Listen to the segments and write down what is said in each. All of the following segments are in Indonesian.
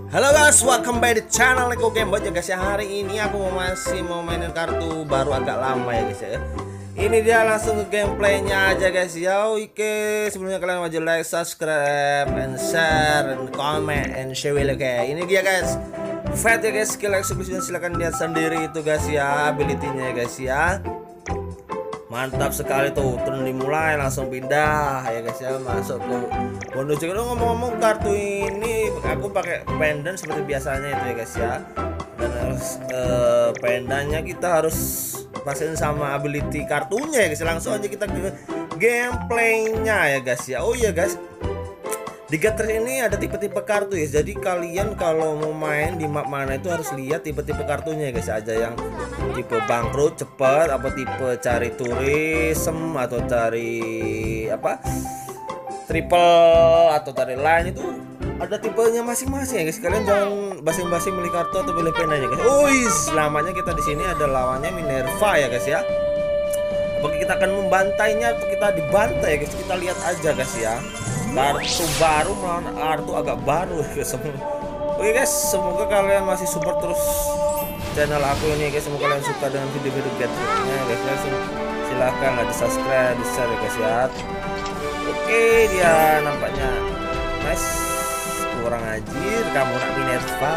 Halo guys, welcome back di channel Lego Gamebot ya guys ya. Hari ini aku masih mau mainin kartu baru agak lama ya guys ya. Ini dia langsung ke gameplaynya aja guys ya. Oke, sebelumnya kalian wajib like, subscribe, and share, and comment, and share. Oke, ini dia guys. Fat ya guys, skill eksklusifnya silahkan lihat sendiri itu guys ya, ability-nya ya guys ya. Mantap sekali tuh, turun dimulai langsung pindah ya guys ya, masuk ke bonus. Kalau ngomong-ngomong kartu ini aku pakai pendant seperti biasanya itu ya guys ya. Dan harus pendannya kita harus pastiin sama ability kartunya ya guys. Langsung aja kita ke gameplaynya ya guys ya. Oh iya guys, di Getter ini ada tipe-tipe kartu ya. Jadi kalian kalau mau main di map mana itu harus lihat tipe-tipe kartunya ya guys. Ada yang tipe bangkrut cepat, apa tipe cari tourism, atau cari apa triple, atau cari line, itu ada tipenya masing-masing ya guys. Kalian jangan basing-basing milih kartu atau milih pena ya guys. Oh selamanya kita di sini ada lawannya Minerva ya guys ya. Apakah kita akan membantainya atau kita dibantai ya guys? Kita lihat aja guys ya. Kartu baru melawan kartu agak baru ya guys. Oke guys, semoga kalian masih support terus channel aku ini guys. Semoga kalian suka dengan video-video Getternya guys. Silahkan di subscribe, di share ya guys ya. Oke, dia nampaknya nice. Kurang ajir kamu nak Minerva.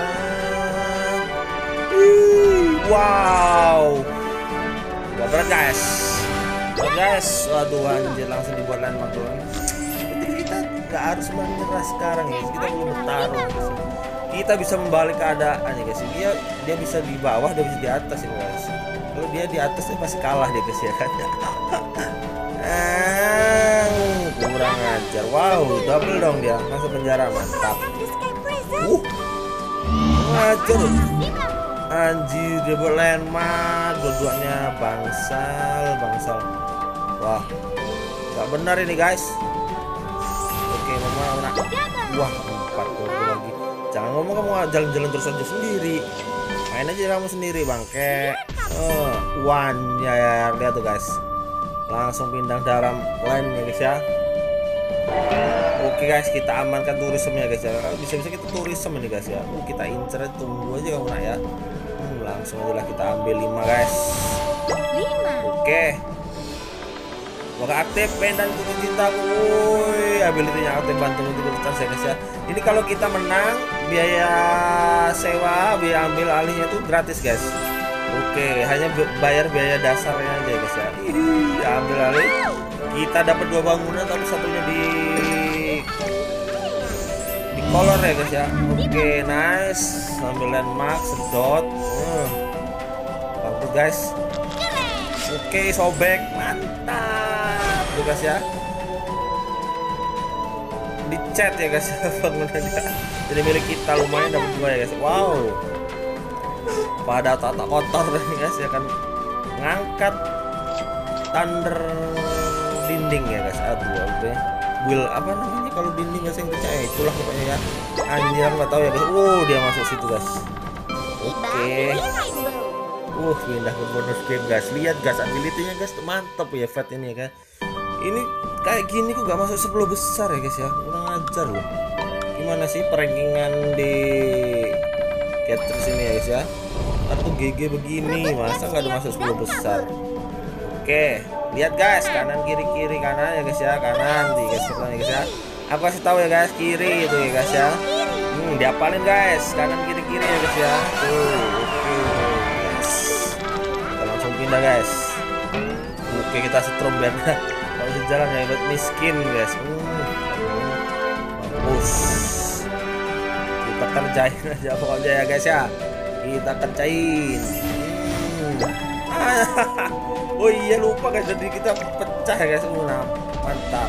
Wow, gak berat guys. Waduh anjir, langsung dibuat line doang. Kita nggak harus menyerah sekarang ya, kita perlu bertarung. Kita bisa membalik keadaan ya guys. Dia bisa di bawah, dia bisa di atas ya guys. Kalau dia di atas dia pasti kalah dia guys ya kan. Kurang ajar. Wow, double dong dia, masuk penjara, mantap. Ngajar. Anjir, dia buat landmark, dua-duanya bangsal. Wah, nggak benar ini guys. Oke, mana? Wah, 4 lagi. Jangan ngomong kamu jalan-jalan terus aja sendiri. Main aja kamu sendiri bangke. One ya, lihat tuh guys. Langsung pindah dalam line ya guys ya. Oke guys, kita amankan turismenya guys ya. Bisa-bisa kita turisme ini guys ya. Kita incer, tunggu aja kamu nak ya. Langsung aja lah kita ambil 5 guys. 5. Oke. Maka aktif pendan untuk cintaku. Woi, ability-nya aktif, bantu untuk bertahan saya guys ya. Ini kalau kita menang, biaya sewa, biaya ambil alihnya itu gratis guys. Oke, hanya bayar biaya dasarnya aja guys ya. Ambil alih. Kita dapat 2 bangunan, tapi satunya di color ya guys ya. Oke, nice. Ambil landmark, sedot. Bagus guys. Oke, sobek, mantap tuh guys ya. Di chat ya guys bangunannya. Jadi milik kita, lumayan dapat 2 ya guys. Wow, pada tata kotor nih guys ya kan. Ngangkat thunder dinding ya guys. Aduh, oke. Will apa namanya kalau dinding guys yang percaya itulah pokoknya ya. Anjir, nggak tahu ya guys. Dia masuk situ guys. Oke. Pindah ke bonus game guys. Lihat guys, ability-nya guys mantap ya Fat ini ya kan. Ini kayak gini kok gak masuk 10 besar ya guys ya. Kurang ajar loh. Gimana sih perankingan di Getter sini ya guys ya. Kartu GG begini masa nggak ada masuk 10 besar. Oke, lihat guys, kanan kiri kanan ya guys ya. Kanan di guys ya guys ya. Aku kasih tahu ya guys, kiri itu ya guys ya. Diapalin guys, kanan kiri ya guys ya. Oke. Kita langsung pindah guys. Oke, kita setrum biar kalau jalan ya buat miskin guys. Bagus. Kita kerjain aja pokoknya ya guys ya. Kita kerjain. Oh iya, lupa guys, jadi kita pecah ya guys. Mantap.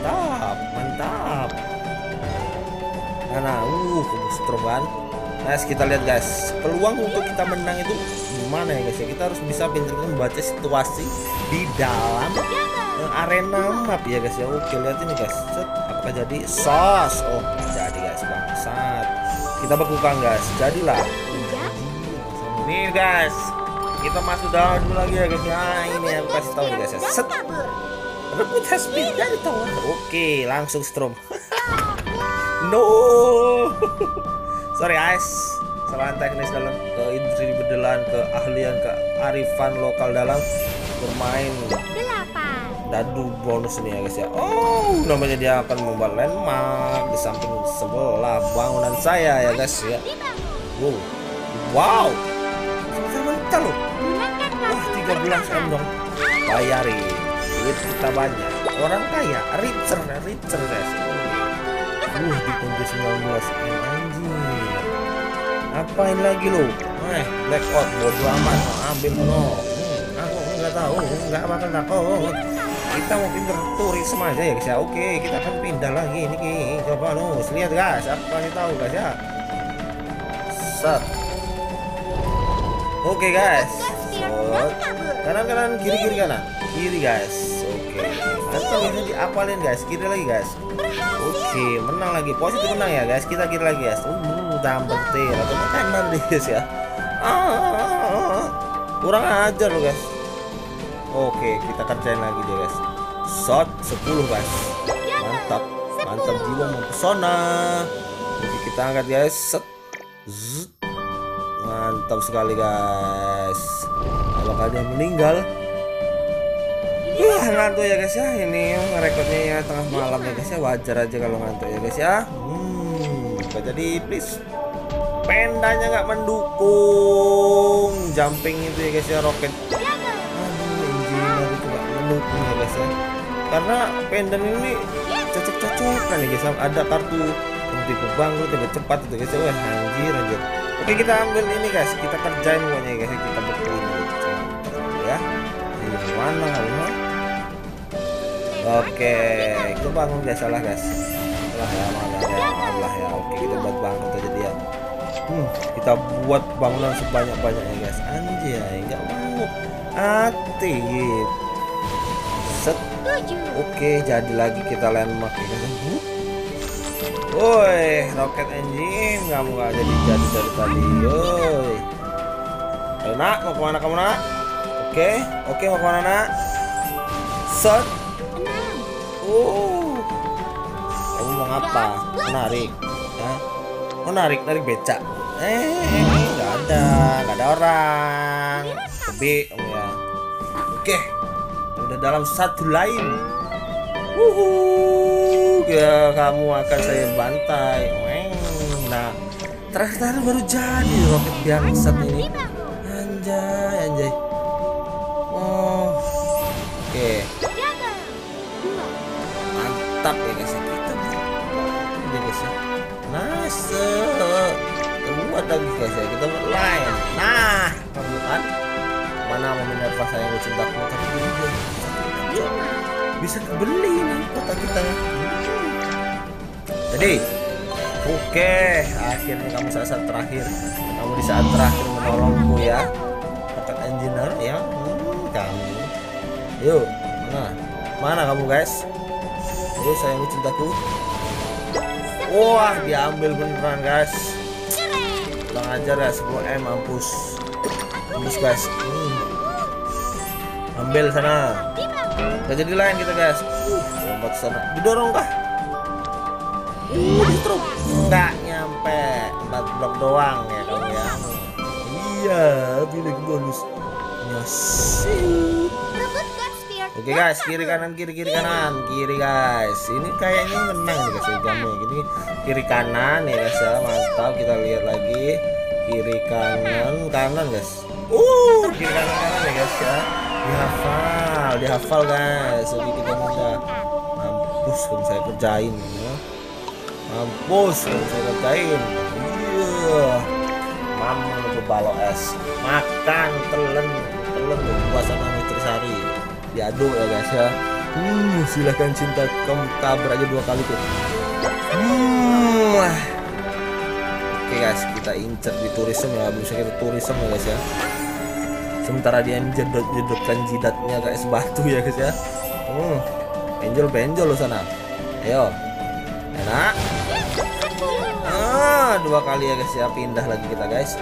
Nah, strong kan. Nice, kita lihat guys. Peluang untuk kita menang itu gimana ya guys ya. Kita harus bisa pintar membaca situasi di dalam arena map ya guys ya. Oke, lihat ini guys. Apakah jadi sos? Oh, jadi guys, bangsat. Kita bekukan guys. Jadilah. Nih guys, kita masuk dalam dulu lagi ya guys. Nah, ini yang kasih tahu nih guys ya. Set. Rebut speed dari tower. Oke, langsung strom. No. Sorry guys, kesalahan teknis dalam industri berdelan, keahlian, kearifan lokal dalam bermain dadu bonus ini ya guys ya. Oh, namanya dia akan membuat landmark di samping sebelah bangunan saya ya guys ya. Wow, sebentar loh. Wah, 13 M dong. Bayarin, duit kita banyak. Orang kaya, richer guys. Dikunci 19 M anjir. Apain lagi lo? Blackout bodo amat, ambil no. Aku nggak tahu, nggak bakal takut. Kita mau pindah turisme aja ya guys ya. Oke, kita akan pindah lagi nih. Coba lo, lihat guys, aku kasih tahu guys ya. Set. Oke guys. Kanan kiri kanan. Kiri guys. Oke. Atau ini diapalin guys. Kiri lagi guys. Oke, menang lagi. Positif menang ya guys. Kita kiri lagi guys. Tambah tir atau kanan deh guys ya. Kurang ajar lo guys. Oke, kita kerjain lagi deh guys. Shot 10 guys. Mantap jiwa mempesona. Oke, kita angkat guys. Set. Mantap sekali guys. Apakah dia meninggal? Ngantuk ya guys ya. Ini rekodnya ya tengah malam ya guys ya. Wajar aja kalau ngantuk ya guys ya. Jadi please pendanya nggak mendukung jumping itu ya guys ya, roket. Engineer itu nggak mendukung ya guys ya. Karena pendan ini cocok-cocokan ya guys. Ada kartu tipe bangkrut lebih cepat itu guys. Wah anjir. Oke, kita ambil ini guys. Kita kerjain pokoknya guys. Kita bekulin ya. Ini mana kamu? Oke, itu bangun guys, salah guys. Salah ya. Oke, kita buat bangkrut aja dia. Kita buat bangunan sebanyak-banyaknya guys. Anjay, nggak mau aktif. Set. Oke, jadi lagi kita landmark ya guys. Woi, rocket engine kamu nggak jadi dari tadi. Woi, ayo nak, mau kemana kamu nak? Oke, mau kemana nak? Set. Kamu mau ngapa? Narik? Narik becak? Nggak ada orang. Kebi, ya. Oke, udah dalam satu lain. Ya, kamu akan saya bantai. Nah, terakhir baru jadi roket bangsat ini. Anjay. Oke. Mantap ya guys. Kita ini guys ya. Nice. Buat lagi guys ya. Kita buat lain. Nah, kamu kan mana mau Minerva saya yang cintaku tapi bisa kebeli nih kota kita. Jadi, oke, akhirnya kamu saat terakhir. Kamu di saat terakhir menolongku ya, rocket engineer ya. Kamu, yuk, mana kamu guys? Ayo sayang cintaku. Wah, diambil beneran guys. Kurang ajar ya, 10 M mampus guys. Ambil sana. Gak jadi lain kita guys. Lompat sana. Didorong kah? Ditruk. Nggak nyampe. 4 blok doang ya kamu ya. Iya, pilih bonus. Oke guys, kiri kanan. Kiri guys. Ini kayaknya menang nih guys ya jamnya. Gini kiri kanan ya guys ya. Mantap, kita lihat lagi. Kiri kanan guys. Kiri kanan ya guys ya. Dihafal guys. Jadi kita mudah. Mampus kalau saya kerjain ya. Iya. Mamang ke balok es. Makan telen buah sama nutrisari. Diaduk ya guys ya. Silahkan cinta kamu tabrak aja 2 kali tuh. Oke guys, kita incer di turisme ya. Bisa kita turisme ya guys ya. Sementara dia menjedotkan jidatnya kayak sebatu ya guys ya. Benjol lo sana. Ayo. Enak. 2 kali ya guys ya. Pindah lagi kita guys.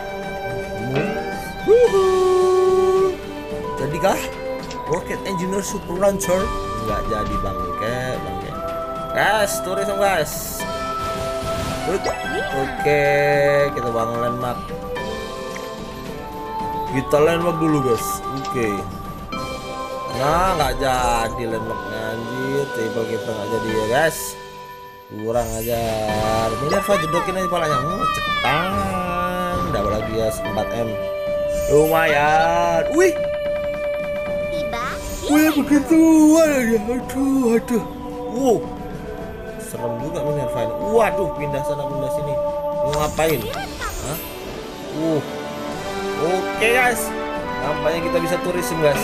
Jadikah rocket engineer super launcher? Nggak jadi bangke. Guys, turisme guys. Oke, kita bangun landmark. Kita landmark dulu guys. Oke. Nah, nggak jadi landmarknya anjir. Table kita nggak jadi ya guys. Kurang ajar. Minerva jedokin aja palanya. Cepetan. Dapat lagi ya 4M. Lumayan. Wih. Wih, begitu ya. Aduh. Wow. Serem juga Minerva ini. Waduh, pindah sana pindah sini. Mau ngapain? Hah? Oke guys. Nampaknya kita bisa turism guys.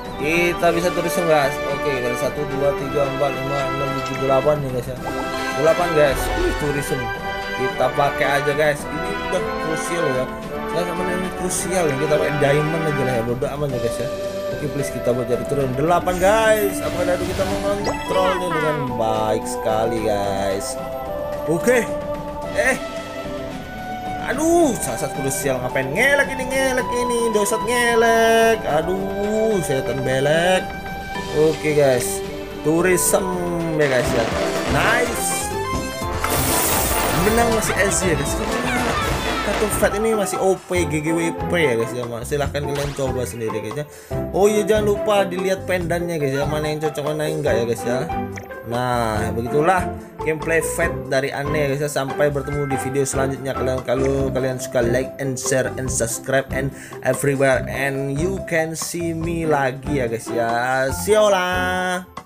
Oke, dari 1 2 3 4 5 6 7 8 nih guys ya. 8 guys. Turism. Kita pakai aja guys. Ini udah krusial ya. Saya sama ini krusial ya. Kita pakai diamond aja lah ya. Bodoh aman ya guys ya. Oke, please kita buat jadi turun 8 guys. Apa dadu kita mau ngontrolnya dengan baik sekali guys. Oke. Aduh, saat krusial ngapain ngelek ini, dosat ngelek. Aduh, setan belek. Oke guys, tourism ya guys ya. Nice. Menang masih SC ya guys. Kartu Fat ini masih OP GGWP ya guys ya. Silahkan kalian coba sendiri guys ya. Oh iya, jangan lupa dilihat pendannya guys ya, mana yang cocok mana yang enggak ya guys ya. Nah, begitulah gameplay Fat dari Anne ya guys ya. Sampai bertemu di video selanjutnya. Kalau kalian suka, like and share and subscribe and everywhere, and you can see me lagi ya guys ya. See you lah.